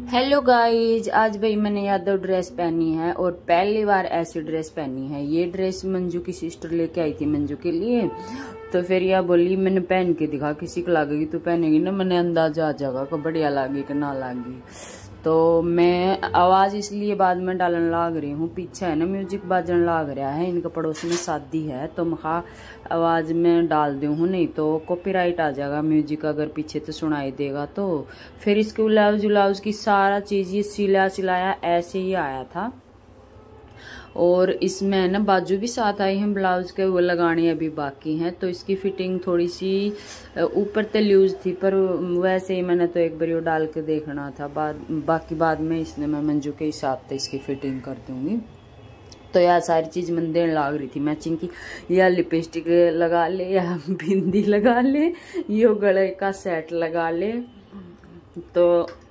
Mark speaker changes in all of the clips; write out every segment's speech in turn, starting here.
Speaker 1: Hello guys, आज भाई मैंने यादव ड्रेस पहनी है और पहली बार ऐसी ड्रेस पहनी है। ये ड्रेस मंजू की सिस्टर लेके आई थी मंजू के लिए, तो फिर यह बोली मैंने पहन के दिखा, किसी को लागेगी तो पहनेगी ना, मैंने अंदाजा आ जाएगा कि बढ़िया लागी कि ना लागी। तो मैं आवाज इसलिए बाद में डालने लाग रही हूँ, पीछे है ना म्यूजिक बाजन लाग रहा है, इनके पड़ोस में शादी है, तो मखा आवाज में डाल दी हूँ, नहीं तो कॉपीराइट आ जाएगा म्यूजिक अगर पीछे तो सुनाई देगा। तो फिर इसके ब्लाउज उलाउज की सारा चीज ये सिलाया ऐसे ही आया था। और इसमें ना बाजू भी साथ आई हैं ब्लाउज के, वो लगाने अभी बाकी हैं, तो इसकी फिटिंग थोड़ी सी ऊपर तो लूज थी, पर वैसे ही मैंने तो एक बार वो डाल के देखना था, बाकी बाद में इसने मैं मंजू के हिसाब से इसकी फिटिंग कर दूंगी। तो यार सारी चीज मन देने लाग रही थी मैचिंग की, या लिपस्टिक लगा ले या बिंदी लगा ले, यो गले का सेट लगा ले। तो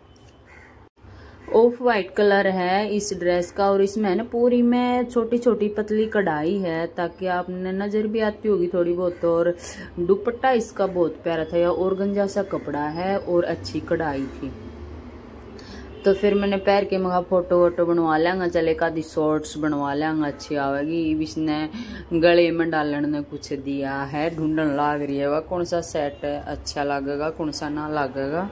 Speaker 1: ऑफ वाइट कलर है इस ड्रेस का, और इसमें ना पूरी में छोटी छोटी पतली कढ़ाई है, ताकि आपने नजर भी आती होगी थोड़ी बहुत। और दुपट्टा इसका बहुत प्यारा था, या ऑर्गेन्जा सा कपड़ा है और अच्छी कढ़ाई थी। तो फिर मैंने पैर के मगा फोटो वोटो बनवा लेंगे, चले का दी शॉर्ट्स बनवा लेंगे, अच्छी आवेगी। इसने गले में डालने ने कुछ दिया है, ढूंढन लाग रही है वह कौन सा सेट अच्छा लगेगा कौन सा ना लगेगा।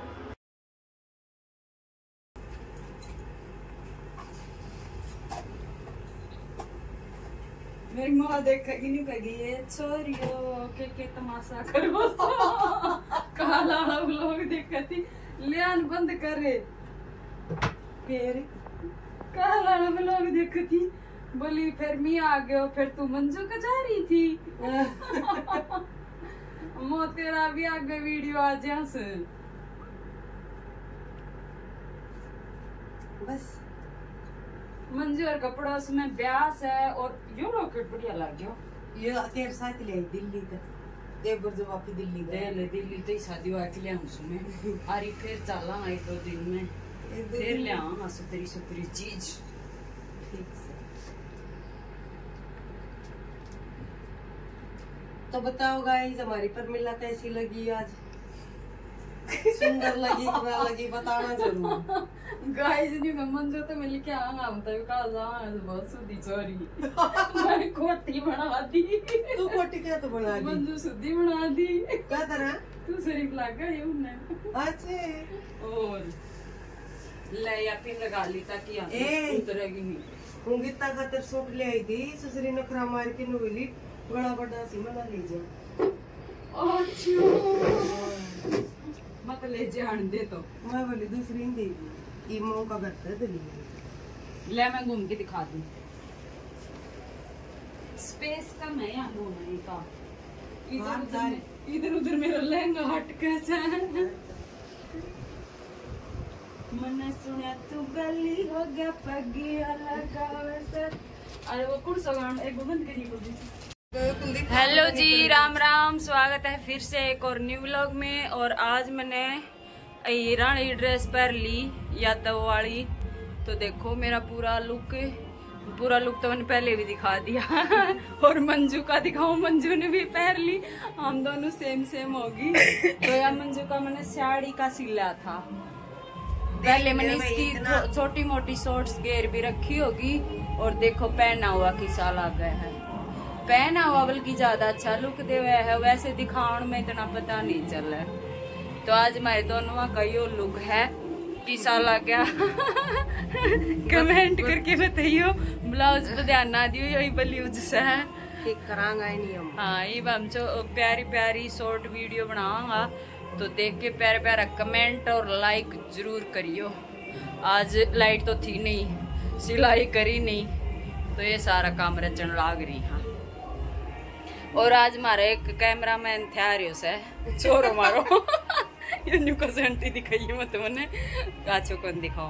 Speaker 2: मेरी माँ देखेगी नहीं कहेगी ये छोरियो के तमाशा करो काला लोग देखती लियान बंद करे, फिर काला लोग देखती बोली फिर मैं आ गयो, फिर तू मंजू का जा रही थी मो तेरा भी आगे वीडियो आ जा से बस। मंजू और कपड़ा उसमें ब्यास है, और यो रॉकेट बढ़िया लग गया। ये तेरे साथ ले दिल्ली तक एक बार जब आपकी दिल्ली ले दिल्ली तो शादी हुआ के लिए उसमें अरे फिर चला एक दो दिन में फिर ले आऊंगा सुतरी चीज। ठीक से तो बताओ गाइस हमारी परमिला कैसी लगी आज, सुंदर लगी कि ना लगी बताना जरूर गाइस। नहीं मंजू तो मिल के आऊंगा हम तो बहुत सुधी चोरी मैं कोटी बना दी। तू कोटी क्या तो बना दी, मंजू सुधी बना दी क्या तरह तू शरीफ लगा ये उन्हें अच्छे। और ले या पिन लगा ली ताकि उतरेगी नहीं। हूँ गीता खातर सूट ले आई थी, ससुरी नखरा मार के नोली बड़ा बड़ा सी मना ले जा। अच्छा मत ले जान दे, तो मैं बोली दूसरी नहीं देगी, ये मौका करता है दिल्ली। ले मैं घूम के दिखा दूं, स्पेस कम है यहाँ घूमने का, इधर उधर मेरा लहंगा हट कैसा है। मैंने सुना तू गली हो गया पगी अलग। अरे वो कौन सा गाना एक बंद करिए। हेलो जी, राम राम, स्वागत है फिर से एक और न्यू व्लॉग में। और आज मैंने रानी ड्रेस पहन ली यादव वाली, तो देखो मेरा पूरा लुक तो मैंने पहले भी दिखा दिया और मंजू का दिखाऊं, मंजू ने भी पहन ली, हम दोनों सेम होगी। तो यार मंजू का मैंने साड़ी का सिला था, पहले मैंने इसकी छोटी मोटी शॉर्ट्स घेर भी रखी होगी। और देखो पहना हुआ किसा लग गया है, पहना हुआ बल्कि ज्यादा अच्छा लुक दे हुआ है, वैसे दिखाने में इतना पता नहीं चल रहा है। तो आज हमारे दोनों का यो लुक है, किसा लग गया कमेंट करके बताइयो। ब्लाउज पे ध्यान ना दियो, यही ब्लाउज से है ठीक करांगा नहीं हम। हाँ ये हम प्यारी प्यारी शॉर्ट वीडियो बनाऊंगा, तो देख के प्यारा प्यारा कमेंट और लाइक जरूर करियो। आज लाइट तो थी नहीं, सिलाई करी नहीं, तो ये सारा काम रचन लाग रही। हाँ और आज हमारा एक कैमरा मैन थे से छोरो मारो को सेंटी दिखाई मत मैंने काचो कौन दिखाओ।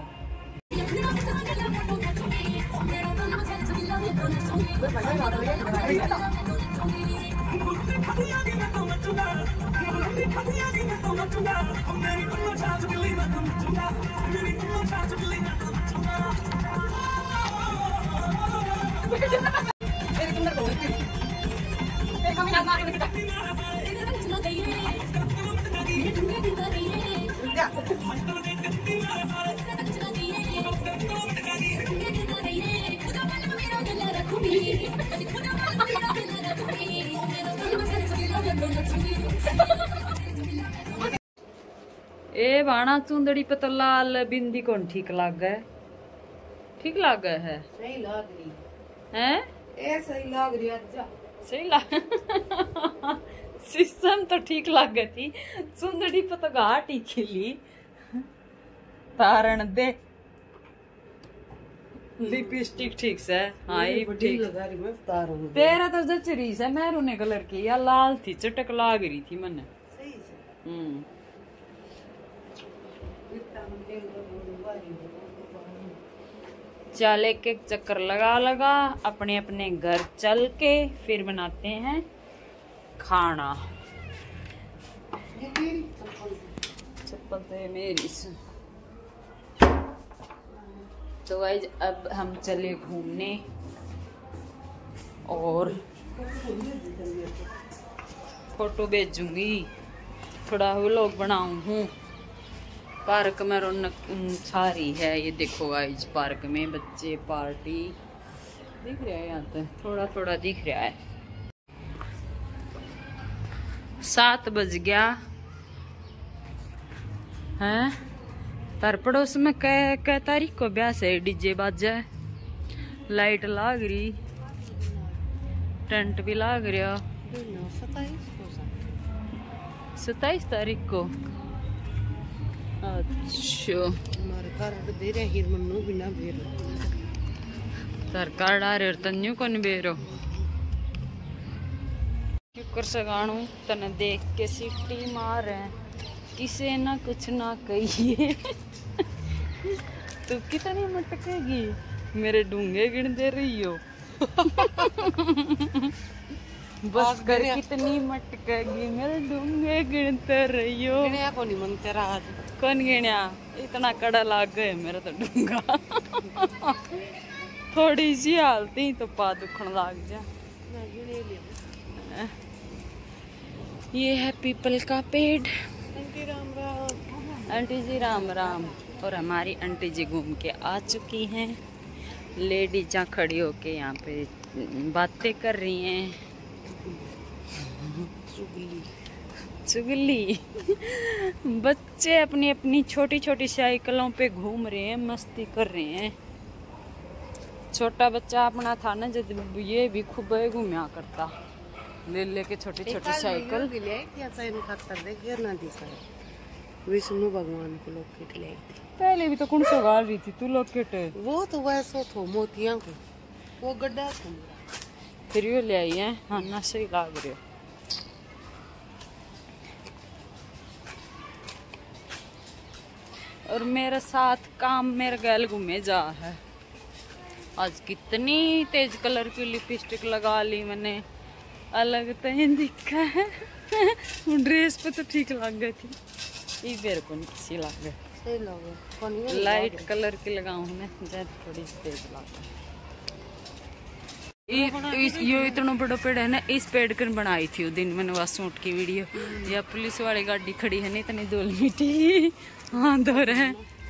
Speaker 2: बाणा चुंदड़ी पे तो लाल बिंदी कौन ठीक लाग गए? ठीक लाग गए है?
Speaker 1: सही लाग रही
Speaker 2: हैं?
Speaker 1: ए सही लाग रही अच्छा।
Speaker 2: सही लाग सिस्टम तो ठीक लाग गई थी, चुंदड़ी पे तो घाट ही खिली। तारण दे लिपस्टिक ठीक से। हाँ ये ठीक लगा रही मैं तारण। तेरा तो जच रही है मैरून कलर की या लाल थी, चटक लाग रही थी मने। सही से। चल एक एक चक्कर लगा अपने अपने घर चल के फिर बनाते हैं खाना। चप्पल तो है मेरी से। तो गाइस अब हम चले घूमने और फोटो भेजूंगी, थोड़ा व्लॉग बनाऊं हूँ। पार्क में रौनक सारी है, ये देखो गाइस पार्क में बच्चे पार्टी दिख रहा है, यहाँ तो थोड़ा थोड़ा दिख रहा है। 7 बज गया हैं। तार पड़ोस में कै तारीख को ब्याह से डीजे बाजा, लाइट लाग रही, टेंट भी लाग रहा। 27 तारीख को। अच्छा सरकार डारे तन्यू कौन बेरो कर सगाणू तने देख के सीटी मार किसे ना कुछ ना कहिए। तू कितनी मटकेगी, मेरे डूंगे गिन दे रही हो। बस कर कितनी मटकेगी, मेरे डूंगे गिनते रही हो। कौन गिणया, इतना कड़ा लाग गए मेरा तो डूंगा। थोड़ी सी हालती तो पा दुखन लाग जा। ये है पीपल का पेड़। आंटी राम राम। आंटी जी राम राम। और हमारी आंटी जी घूम के आ चुकी हैं। लेडीज जहाँ खड़ी होके यहाँ पे बातें कर रही हैं। चुगली बच्चे अपनी अपनी छोटी छोटी साइकिलों पे घूम रहे हैं, मस्ती कर रहे हैं। छोटा बच्चा अपना था ना जब ये भी खूब घूमया करता, ले के छोटी छोटी साइकिल।
Speaker 1: विष्णु भगवान को लॉकेट ले आई थी।
Speaker 2: पहले भी तो कौन सा गाल रही थी तू लॉकेट?
Speaker 1: वो तो वैसे थो मोतियां को, वो गड्ढा था।
Speaker 2: फिर ये ले आई है। हाँ ना सही लाग रहे हो। और मेरे साथ काम मेरे गैल घूमे जा है। आज कितनी तेज कलर की लिपस्टिक लगा ली मैंने, अलग तो ही दिखा है। ड्रेस पे तो ठीक लग गई थी, ये बेर को नहीं किसी लग गए। सही लगे लाइट कलर की लगाऊं मैं, थोड़ी सी तेज लग यो इतना बड़ा पेड़ है ना, इस पेड़ कर बनाई थी दिन मैंने वह सूट की वीडियो। या पुलिस वाली गाड़ी खड़ी है नहीं इतनी धूल मिट्टी। हाँ दो रहे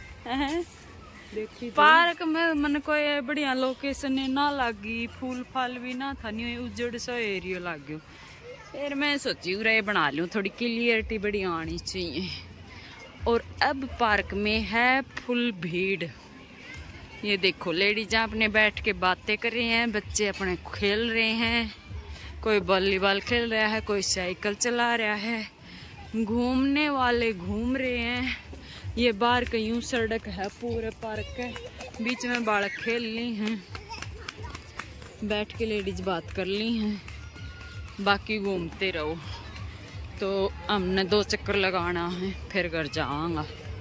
Speaker 2: पार्क में मन कोई बढ़िया लोकेशन ना लगी, फूल फाल भी ना था, नहीं उजड़ सा एरिया लग गयो। फिर मैं सोची उरे बना लूं, थोड़ी क्लियरिटी बड़ी आनी चाहिए। और अब पार्क में है फुल भीड़। ये देखो लेडीज अपने बैठ के बातें कर रही हैं, बच्चे अपने खेल रहे हैं, कोई वॉलीबॉल खेल रहा है, कोई साइकिल चला रहा है, घूमने वाले घूम रहे हैं। ये बाहर का यूं सड़क है पूरे पार्क के बीच में, बालक खेल ली हैं, बैठ के लेडीज बात कर ली हैं, बाकी घूमते रहो। तो हमने 2 चक्कर लगाना है फिर घर जाऊंगा।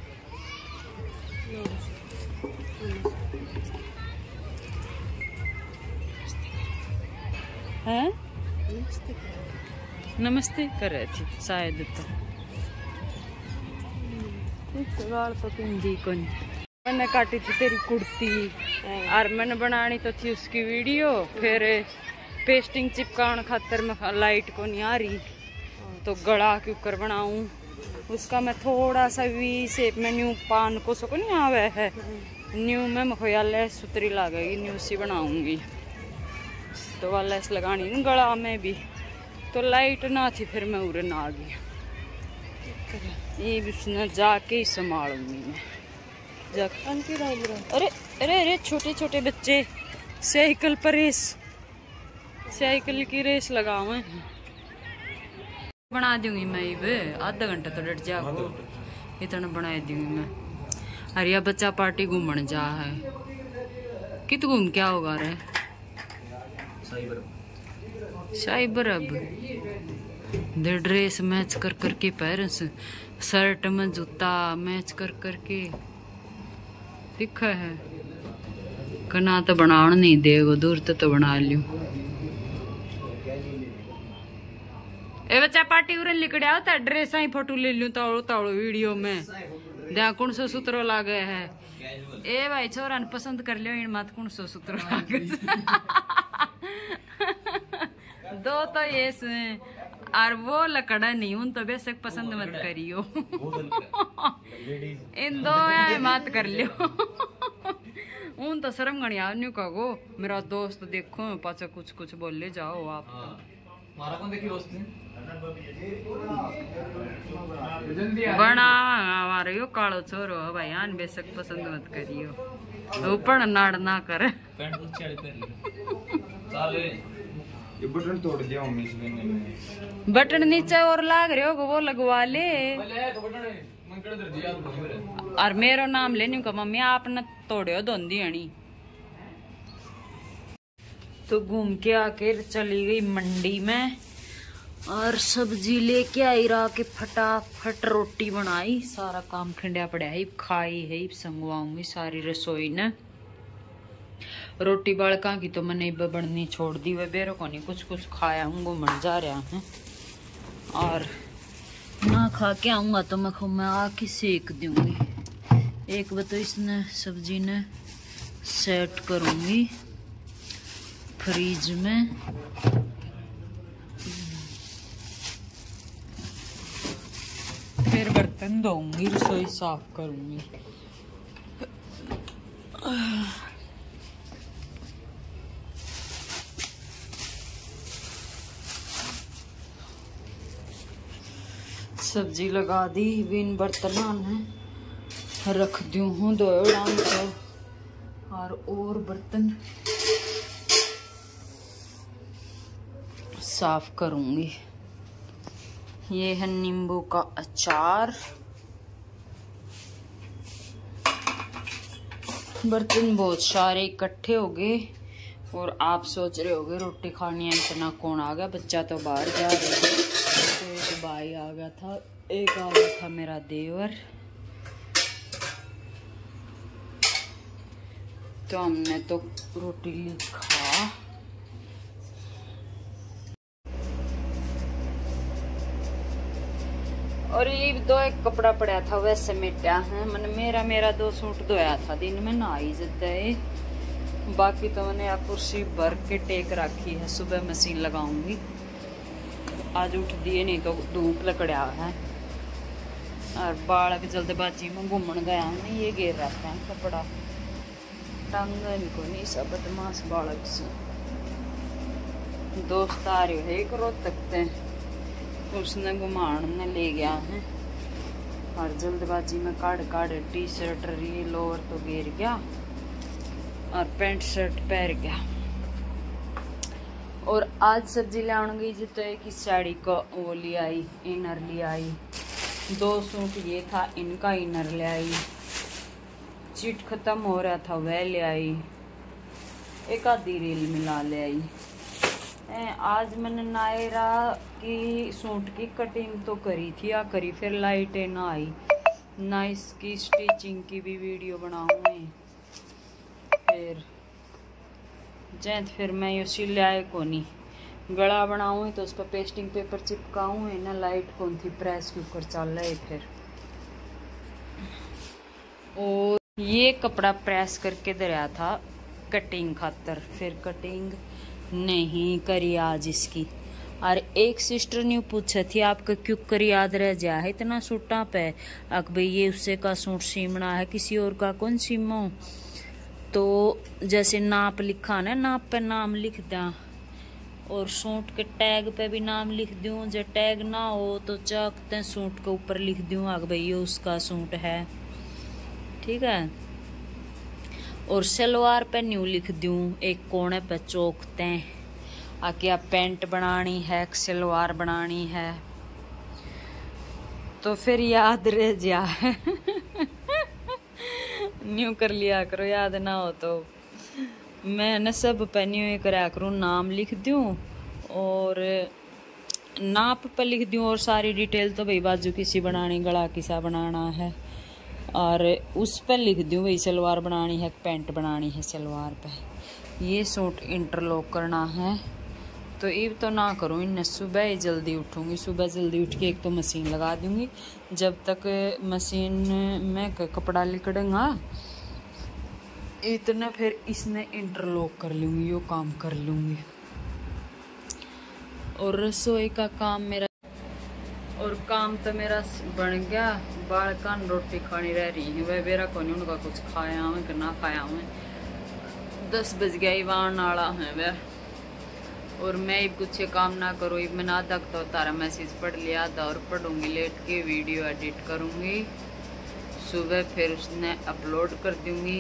Speaker 2: हैं? नमस्ते कर रही थी शायद। तो पिंदी को मैंने काटी थी तेरी कुर्ती और मैंने बनानी तो थी उसकी वीडियो। फिर पेस्टिंग चिपकाने खातर में लाइट को नहीं आ रही, तो गड़ा के ऊपर बनाऊं उसका मैं थोड़ा सा वी शेप में न्यू पान को सको नहीं आवे है, न्यू में मखोया लेस सुतरी लगेगी, न्यू सी बनाऊंगी। तो वह लेस लगानी गला में भी, तो लाइट ना थी फिर मैं उरे ना आ गई। ये भी उसने जाके ही संभालूंगी मैं। अरे अरे अरे छोटे छोटे बच्चे साइकिल पर रेस, साइकिल की रेस लगाओ। बना दूंगी मैं ये आधा घंटा तो डट जाओ, इतना बना दूंगी मैं। अरे या बच्चा पार्टी घूमने जा है, कित घूम क्या होगा रे? शाही बरब दे ड्रेस मैच कर करके पैरस, शर्ट में जूता मैच कर करके दिखा है। कना तो बनाने नहीं देगो, दूर तो बना लियो। ए बच्चा पार्टी उरन लिकड़िया होता ड्रेस ही फोटो ले लूं तावड़ो तावड़ो वीडियो में दया कौन सो सूत्रो लागे है। ए भाई छोरा ने पसंद कर लियो इन मत कौन सो सूत्रो लागे। दो तो ये और वो लकड़ा नहीं हूं तो बेशक पसंद मत करियो। इन दो मत कर लियो। उन तो शर्म गणिया न्यू कहो मेरा दोस्त देखो पाचा कुछ कुछ बोले जाओ आप।
Speaker 3: मारा कौन देखी दोस्त ने?
Speaker 2: बना हमारे यो कालो छोरो भाई आन बेशक पसंद मत करियो, ऊपर नाड़ ना कर।
Speaker 3: ये बटन तोड़ दिया मम्मी ने।
Speaker 2: बटन नीचे और लाग रहे हो वो लगवा ले। और मेरो नाम लेने का मम्मी आपने तोड़ो धोंदी हनी। तो घूम के आके चली गई मंडी में और सब्जी लेके आई, रहा के फटाफट रोटी बनाई। सारा काम खंडिया पड़ा है, खाई है संगवाऊंगी सारी रसोई ने। रोटी बड़का की तो मैंने बननी छोड़ दी, वे बेरो को नहीं कुछ कुछ खाया हूँ, घूमन जा रहा है। और ना खा के आऊंगा तो मैं आके सेक दूंगी। एक बार तो इसने सब्जी ने सेट करूंगी फ्रीज में। फिर बर्तन धोऊंगी, रसोई साफ करूंगी। सब्जी लगा दी, बिन बर्तन में रख दूं हूँ दो डाल को। और बर्तन साफ करूंगी। ये है नींबू का अचार। बर्तन बहुत सारे इकट्ठे हो गए और आप सोच रहे होगे रोटी खानी है इतना कौन आ गया। बच्चा तो बाहर जा रहा है, तो एक भाई आ गया था, एक आ गया था मेरा देवर। तो हमने तो रोटी ली खा। और ये दो एक कपड़ा पड़ा था वैसे समेटा है मैंने। मेरा 2 सूट धोया था दिन में, नहाई जाता है। बाकी तो मैंने आप कुर्सी भर के टेक रखी है, सुबह मशीन लगाऊंगी। आज उठ दिए नहीं तो धूप लकड़ा है। और बाल की जल्दबाजी में घूमन गया नहीं, ये गिर रखा है कपड़ा टंग इनको नहीं। सब बदमाश बालक से दोस्त आ रहे है, एक रोज तकते हैं उसने घुमाने ले गया है। और जल्दबाजी में काड़ टी शर्ट री लोअर तो गिर गया और पैंट शर्ट पहन गया। और आज सब्जी लाऊंगी जी तो एक ही साड़ी को वो ले आई, इनर ले आई। 2 सूट ये था, इनका इनर ले आई। चिट खत्म हो रहा था वह ले आई। एक आधी रील मिला ले आई। आज मैंने नायरा की सूट की कटिंग तो करी थी या करी, फिर लाइटें ना आई ना इसकी स्टिचिंग की भी वीडियो बनाऊंगी। फिर मैं ये सिलाई को नहीं गला बनाऊँ तो उस पर पेस्टिंग पेपर चिपकाऊँ ना। लाइट कौन थी, प्रेस कुकर चल रहा है फिर। और ये कपड़ा प्रेस करके दरिया था कटिंग खातर, फिर कटिंग नहीं करी आज इसकी। और एक सिस्टर ने पूछा थी आपका क्यों कर याद रह जा है इतना सूटा पे। अक भाई ये उससे का सूट सीमना है, किसी और का कौन सीमो। तो जैसे नाप लिखा ना, नाप पे नाम लिख दा
Speaker 1: और सूट के टैग पे भी नाम लिख दूँ। जो टैग ना हो तो चाकते सूट के ऊपर लिख दूँ आग भाई ये उसका सूट है, ठीक है। और सलवार पे न्यू लिख दूँ एक कोने पे चौकते आके आप पैंट बनानी है सलवार बनानी है तो फिर याद रह जा न्यू कर लिया करो, याद ना हो तो। मैं न सब पे न्यू करा करूँ, नाम लिख दूँ और नाप पे लिख दूँ और सारी डिटेल तो भाई बाजू किसी बनानी, गला किसा बनाना है और उस पर लिख दूँ भाई सलवार बनानी है पैंट बनानी है सलवार पे। ये सूट इंटरलॉक करना है तो अब तो ना करूँ इन, सुबह ही जल्दी उठूँगी। सुबह जल्दी उठ के एक तो मशीन लगा दूँगी, जब तक मशीन में कपड़ा लिकड़ेगा इतना फिर इसने इंटरलॉक कर लूँगी, यो काम कर लूँगी। और रसोई का काम मेरा, और काम तो मेरा बन गया। बालकान रोटी खानी रह रही है, वह मेरा कौन उनका कुछ खाया हूँ कि ना खाया हूँ। 10 बज गया ईवान आला है वह, और मैं अब कुछ काम ना करूँ। अब मैंने आधा तो तारा मैसेज पढ़ लिया, आधा और पढ़ूंगी लेट के, वीडियो एडिट करूँगी सुबह फिर उसने अपलोड कर दूँगी।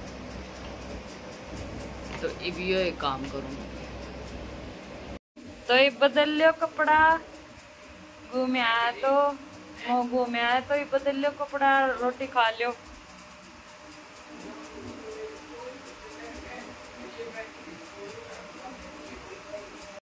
Speaker 1: तो अब ये काम करूँगी। तो ये बदल लो कपड़ा, घूमे आया तो ये बदल लो कपड़ा, रोटी खा लो।